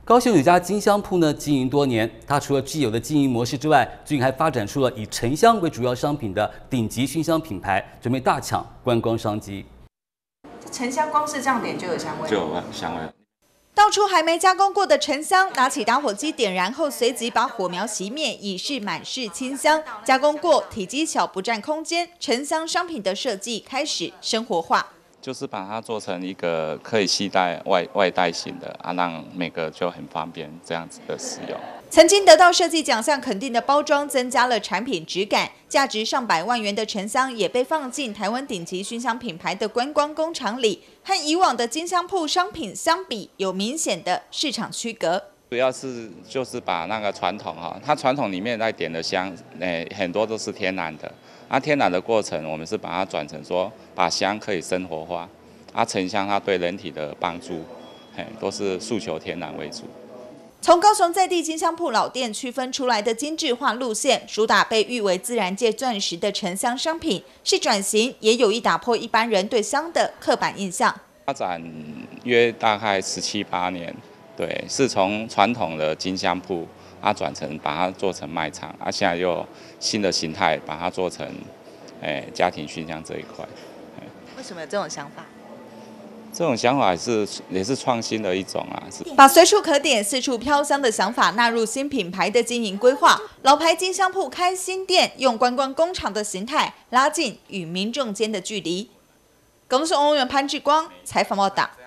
高雄有家金香铺呢，经营多年。它除了既有的经营模式之外，最近还发展出了以沉香为主要商品的顶级熏香品牌，准备大抢观光商机。 沉香光是这样点就有香味， 就有香味。 倒出还没加工过的沉香，拿起打火机点燃后，随即把火苗熄灭，以示满是清香。加工过，体积小，不占空间。沉香商品的设计开始生活化。 就是把它做成一个可以携带外带型的啊，让每个就很方便这样子的使用。 曾经得到设计奖项肯定的包装，增加了产品质感。价值上百万元的沉香也被放进台湾顶级熏香品牌的观光工厂里，和以往的金香铺商品相比，有明显的市场区隔。 主要是就是把那个传统它传统里面在点的香，很多都是天然的。天然的过程，我们是把它转成说，把香可以生活化。沉香它对人体的帮助，都是诉求天然为主。 从高雄在地金香铺老店区分出来的精致化路线，主打被誉为自然界钻石的沉香商品，是转型，也有意打破一般人对香的刻板印象。 发展约大概17、18年，对，是从传统的金香铺。转成把它做成卖场，现在又有新的形态，把它做成，家庭熏香这一块。 为什么有这种想法？ 这种想法也是创新的一种啊。 把随处可点、四处飘香的想法纳入新品牌的经营规划，老牌金香铺开新店，用观光工厂的形态拉近与民众间的距离。高雄市翁文潘志光采访报道。